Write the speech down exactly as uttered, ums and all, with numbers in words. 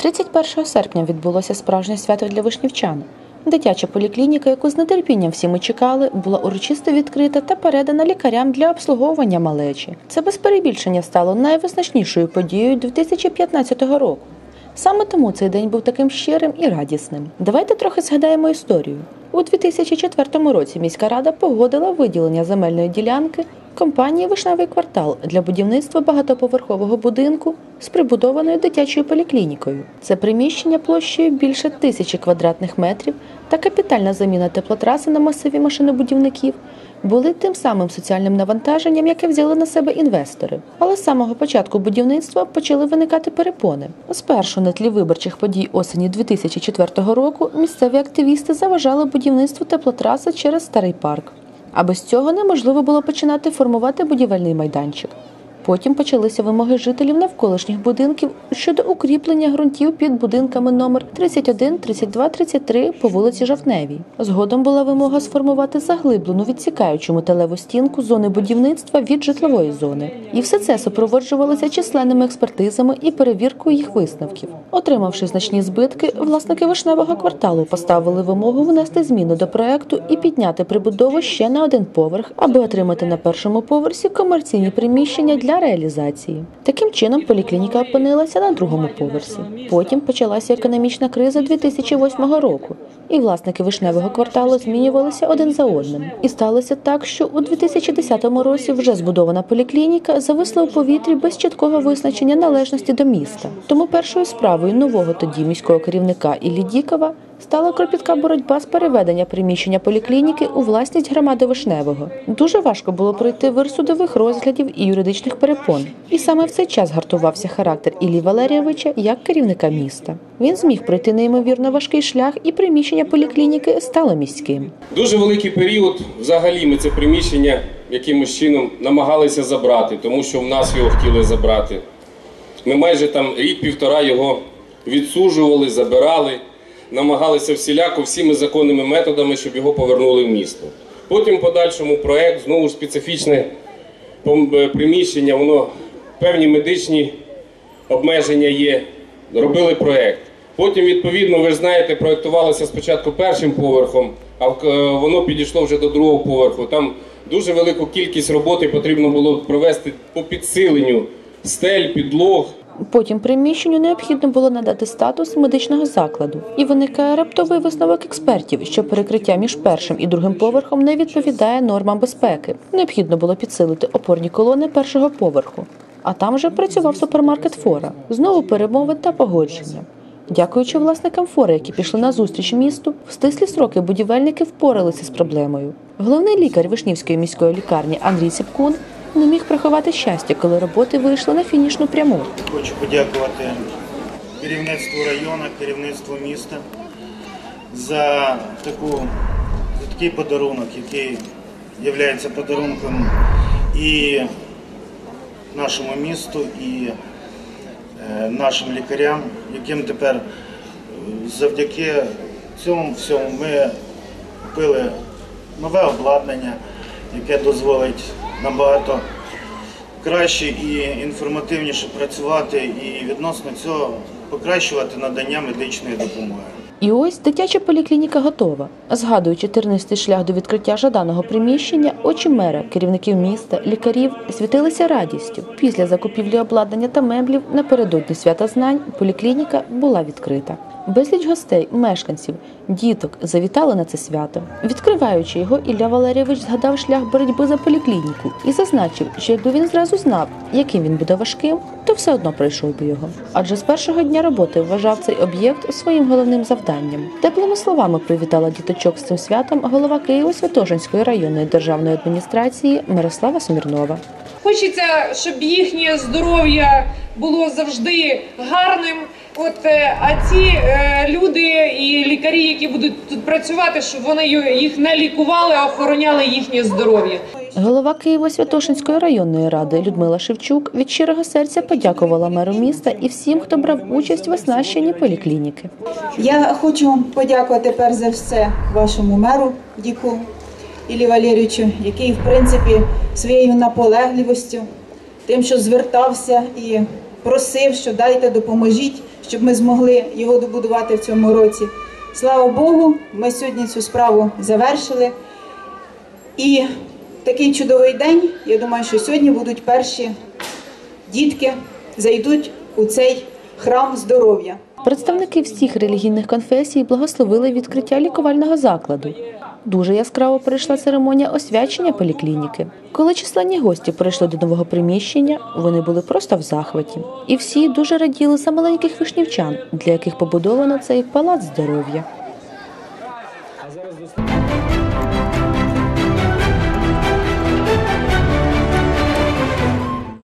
тридцять першого серпня відбулося справжнє свято для вишнівчан. Дитяча поліклініка, яку з нетерпінням всі ми чекали, була урочисто відкрита та передана лікарям для обслуговування малечі. Це без перебільшення стало найвизначнішою подією дві тисячі п'ятнадцятого року. Саме тому цей день був таким щирим і радісним. Давайте трохи згадаємо історію. У дві тисячі четвертому році міська рада погодила виділення земельної ділянки компанії «Вишневий квартал» для будівництва багатоповерхового будинку з прибудованою дитячою поліклінікою. Це приміщення площею більше тисячі квадратних метрів та капітальна заміна теплотраси на масиві машинобудівників були тим самим соціальним навантаженням, яке взяли на себе інвестори. Але з самого початку будівництва почали виникати перепони. Спершу на тлі виборчих подій осені дві тисячі четвертого року місцеві активісти заважали будівництву теплотраси через Старий парк. А без цього неможливо було починати формувати будівельний майданчик. Потім почалися вимоги жителів навколишніх будинків щодо укріплення ґрунтів під будинками номер тридцять один, тридцять два, тридцять три по вулиці Жовтневій. Згодом була вимога сформувати заглиблену відсікаючу металеву стінку зони будівництва від житлової зони. І все це супроводжувалося численними експертизами і перевіркою їх висновків. Отримавши значні збитки, власники Вишневого кварталу поставили вимогу внести зміни до проекту і підняти прибудову ще на один поверх, аби отримати на першому поверсі комерційні приміщення для реалізації. Таким чином, поліклініка опинилася на другому поверсі. Потім почалася економічна криза дві тисячі восьмого року, і власники Вишневого кварталу змінювалися один за одним. І сталося так, що у дві тисячі десятому році вже збудована поліклініка зависла у повітрі без чіткого визначення належності до міста. Тому першою справою нового тоді міського керівника Іллі Дікова стала кропітка боротьба з переведення приміщення поліклініки у власність громади Вишневого. Дуже важко було пройти вир судових розглядів і юридичних перепон. І саме в цей час гартувався характер Іллі Валерійовича як керівника міста. Він зміг пройти неймовірно важкий шлях, і приміщення поліклініки стало міським. Дуже великий період взагалі ми це приміщення якимось чином намагалися забрати, тому що в нас його хотіли забрати. Ми майже там рік-півтора його відсуджували, забирали. Намагалися всіляко, всіми законними методами, щоб його повернули в місто. Потім в подальшому проєкт, знову ж специфічне приміщення, воно певні медичні обмеження є, робили проєкт. Потім, відповідно, ви ж знаєте, проєктувалося спочатку першим поверхом, а воно підійшло вже до другого поверху. Там дуже велику кількість роботи потрібно було провести по підсиленню стель, підлог. Потім приміщенню необхідно було надати статус медичного закладу. І виникає раптовий висновок експертів, що перекриття між першим і другим поверхом не відповідає нормам безпеки. Необхідно було підсилити опорні колони першого поверху. А там вже працював супермаркет «Фора». Знову перемови та погодження. Дякуючи власникам «Фори», які пішли на зустріч місту, в стислі строки будівельники впоралися з проблемою. Головний лікар Вишнівської міської лікарні Андрій Ципкун не міг приховати щастя, коли роботи вийшли на фінішну пряму. Хочу подякувати керівництву району, керівництву міста за, таку, за такий подарунок, який є подарунком і нашому місту, і е, нашим лікарям, яким тепер завдяки цьому всьому ми купили нове обладнання, яке дозволить набагато краще і інформативніше працювати і відносно цього покращувати надання медичної допомоги. І ось дитяча поліклініка готова. Згадуючи тернистий шлях до відкриття жаданого приміщення, очі мера, керівників міста, лікарів світилися радістю. Після закупівлі обладнання та меблів напередодні свята знань поліклініка була відкрита. Безліч гостей, мешканців, діток завітали на це свято. Відкриваючи його, Ілля Валерійович згадав шлях боротьби за поліклініку і зазначив, що якби він зразу знав, яким він буде важким, то все одно пройшов би його. Адже з першого дня роботи вважав цей об'єкт своїм головним завданням. Теплими словами привітала діточок з цим святом голова Києво-Святошинської районної державної адміністрації Мирослава Смірнова. Хочеться, щоб їхнє здоров'я було завжди гарним. От, а ці е, люди і лікарі, які будуть тут працювати, щоб вони їх не лікували, а охороняли їхнє здоров'я. Голова Києво-Святошинської районної ради Людмила Шевчук від щирого серця подякувала меру міста і всім, хто брав участь в оснащенні поліклініки. Я хочу подякувати перш за все вашому меру Діку Іллі Валерійовичу, який, в принципі, своєю наполегливістю, тим, що звертався і просив, що дайте, допоможіть, щоб ми змогли його добудувати в цьому році. Слава Богу, ми сьогодні цю справу завершили. І такий чудовий день, я думаю, що сьогодні будуть перші дітки, зайдуть у цей храм здоров'я. Представники всіх релігійних конфесій благословили відкриття лікувального закладу. Дуже яскраво пройшла церемонія освячення поліклініки. Коли численні гості прийшли до нового приміщення, вони були просто в захваті. І всі дуже раділи за маленьких вишнівчан, для яких побудовано цей палац здоров'я.